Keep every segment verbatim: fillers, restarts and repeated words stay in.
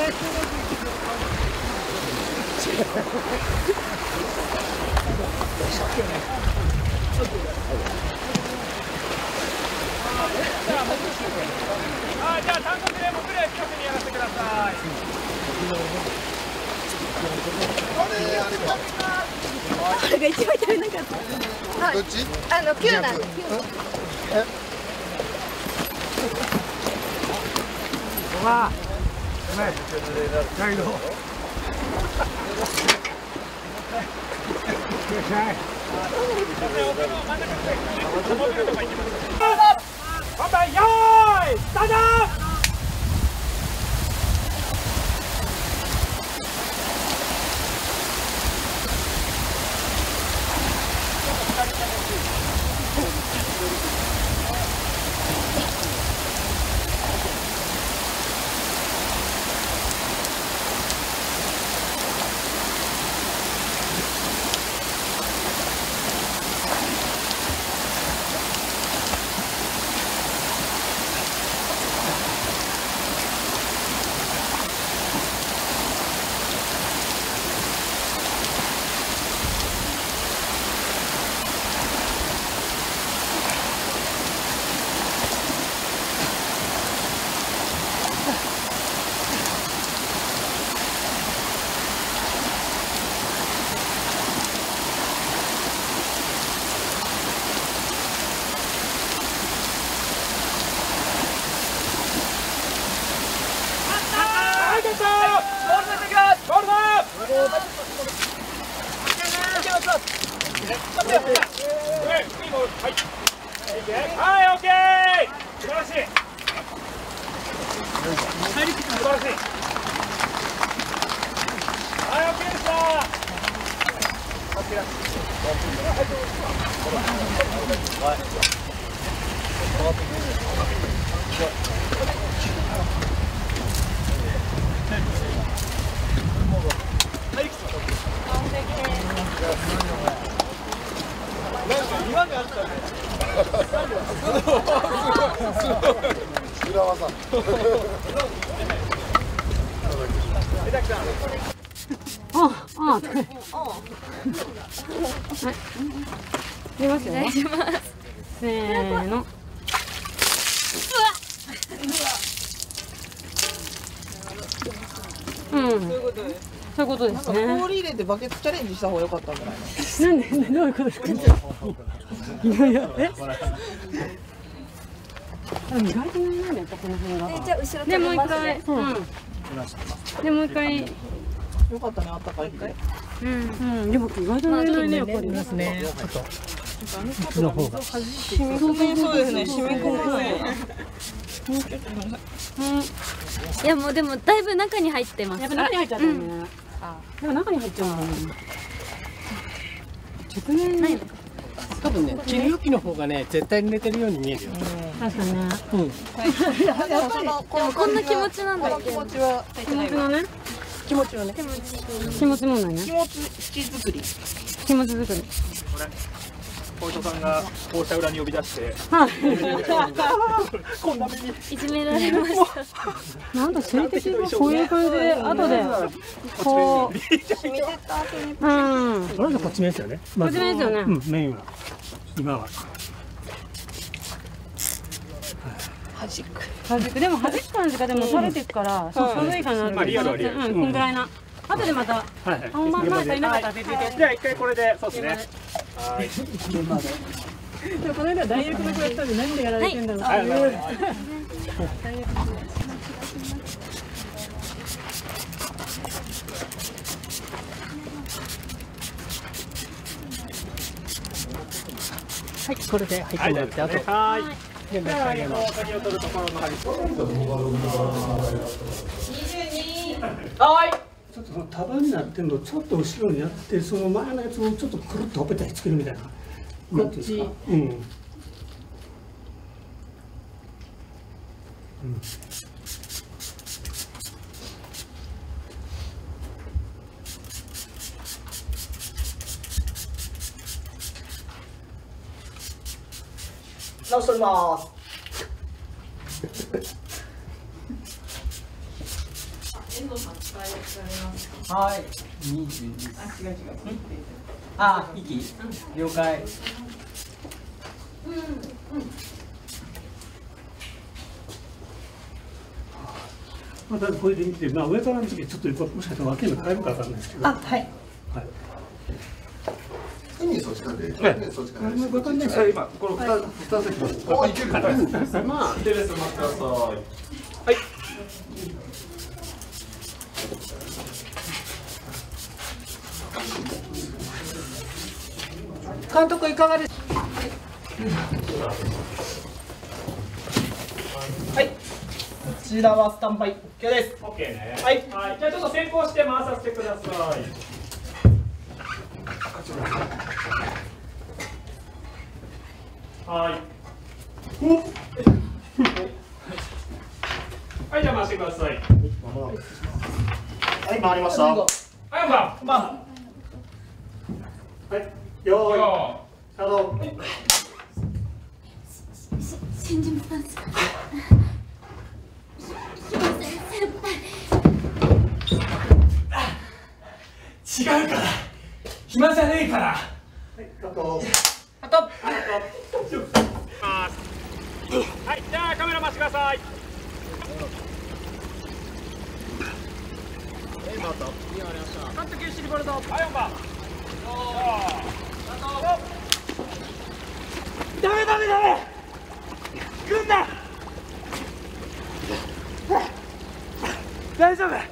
あ、じゃあ単独で僕ら近くにやらせてください。 あれあれか。 あれが一番足りなかった。 どっち？ あのきゅうなんで。 え？ わあ。ない。ないの。乾杯、よーい、スタート。はい、オッケー。素晴らしい。素晴らしい。はい、オッケーでした。今があったね。 裏技。 あ、あ、出ますよ。 お願いします。 せーの。うん。そういうことですね。 氷入れてバケツチャレンジした方が良かったんじゃないの？ なんで、どういうことですか。いやいや、え。意外とないなんだよ、この辺が。 じゃあ後ろで、もう一回。うん。で、もう一回。 良かったね、あったかい日。 うん、うん、でも意外とないないね、やっぱり。 ですね。 ちょっと。こっちの方が。 染み込みそうですね。染み込むね。 いやもうでもだいぶ中に入ってます。 やっぱ中に入っちゃったよね。でも中に入っちゃうんだね。直面ないのか。 多分ね、切り抜きの方がね、絶対に寝てるように見えるよ。 確かにね。うん。 でもこんな気持ちなんだっけ。 気持ちは気持ちのね。 気持ちはね。 気持ちもないね。 気持ち作り。 気持ち作り。 小糸さんがこうした裏に呼び出して。 はい。 こんな目に。 いじめられました。 なんか水滴がこういう感じで後でこう。 染みてった後に。 うん。 まずこっち面ですよね。 こっち面ですよね。 うん、メインは。今は。 弾く。 弾く、でも弾く感じがでも垂れていくから寒いかなって。 まあリアルはリアル。 うん、こんぐらいな。後でまた本番前足りなかったら出てて。 じゃあ一回これで、そうですね。はい。 でもこの間大学の子やったんで何でやられてんだろう。 はい。 はい、これで入ってもらって、あと。 はい。で、中にこう鍵を取るところの針。 はい。ちょっとその束になってるのをちょっと後ろにやって、その前のやつをちょっとくるっとほっぺたにつけるみたいな。こっち。うん。うん。 直しております。 はい。にじゅうに。あ、違う違う。あ、息。了解。 またこれで見て、まあ上からの時ちょっともしかしたら分けるの変えるかわかんないですけど。 あ、はい。 はい。 海そっちからで。海そっちからで。 わかんないです。今この二二つです。 お、いける。 まあ、テレス待ってください。はい。 監督いかがですか。はい。こちらはスタンバイ OK です。 オッケーね。 はい。 はい。じゃあちょっと先行して回させてください。はい。はい、じゃあ回してください。 はい、回りました。 はい、本番。 まあ。 はい。よーい。 よスタート。 信じます。 違うから。暇じゃねえから。 はい、カット。 あと。 はい、じゃあカメラ回してください。監督、シリボルド。はい、本番。ダメダメダメ。来んな。大丈夫。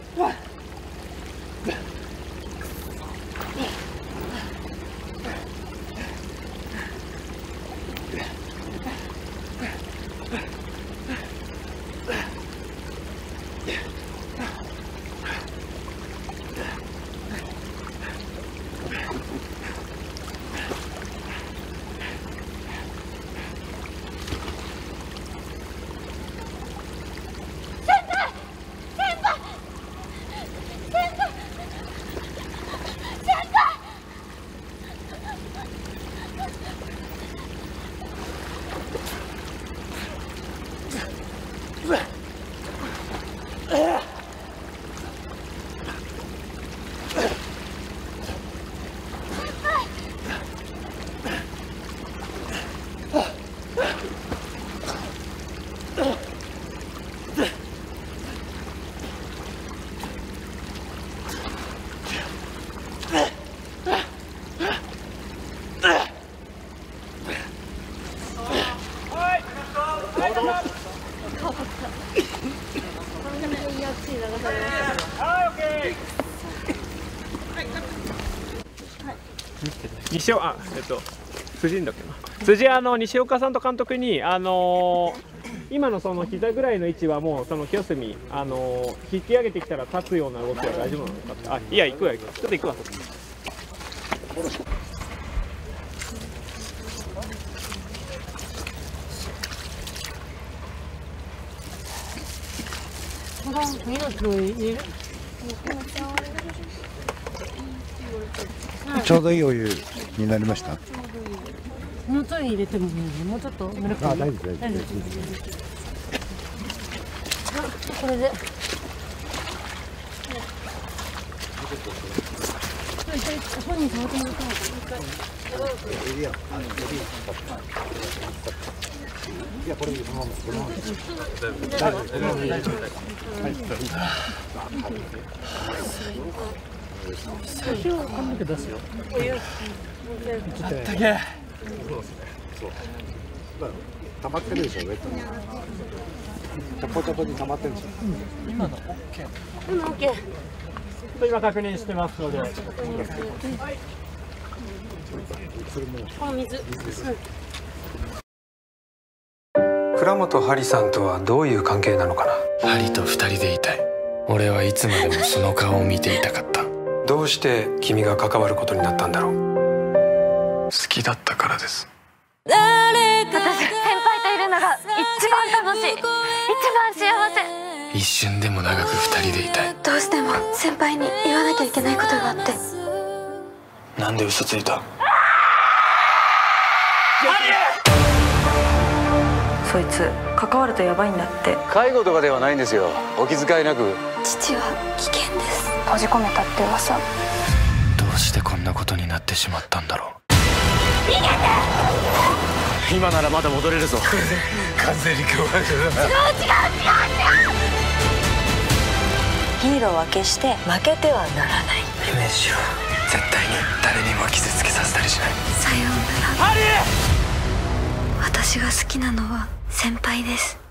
西尾、あ、えっと、辻だっけな。辻、あの西岡さんと監督に、あのー、今のその膝ぐらいの位置はもうその清澄、あのー、引き上げてきたら立つような動きは大丈夫なのかって。あ、いや、行くわ、行く。ちょっと行くわ。 ちょうどいいお湯になりました。 もうちょい入れてもいいね。もうちょっとぬるくていい。 あ、大丈夫大丈夫。 これで。本人触ってもらったのか。 いや、これそのままこのまま。大丈夫大丈夫大丈夫。 最初は髪の毛出すよ。 あったけ。 そう。溜まってるでしょ、上から。チャポチャポに溜まってるでしょ。 今の OK。 今 OK。 今確認してますので。はい。 あ、水。 倉本ハリさんとはどういう関係なのかな。 ハリと二人でいたい。俺はいつまでもその顔を見ていたかった。 どうして君が関わることになったんだろう。 好きだったからです。 私、先輩といるのが一番楽しい、一番幸せ。 一瞬でも長く二人でいたい。 どうしても先輩に言わなきゃいけないことがあって。 なんで嘘ついた。 そいつ関わるとヤバいんだって。 介護とかではないんですよ。お気遣いなく父は危険です。閉じ込めたって噂。 どうしてこんなことになってしまったんだろう。 逃げて。 今ならまだ戻れるぞ。これで完全に脅迫だ。違う違う違う違う。 ヒーローは決して負けてはならない。 イメージしろ。絶対に誰にも傷つけさせたりしない。 さようなら。 ハリー。 私が好きなのは先輩です。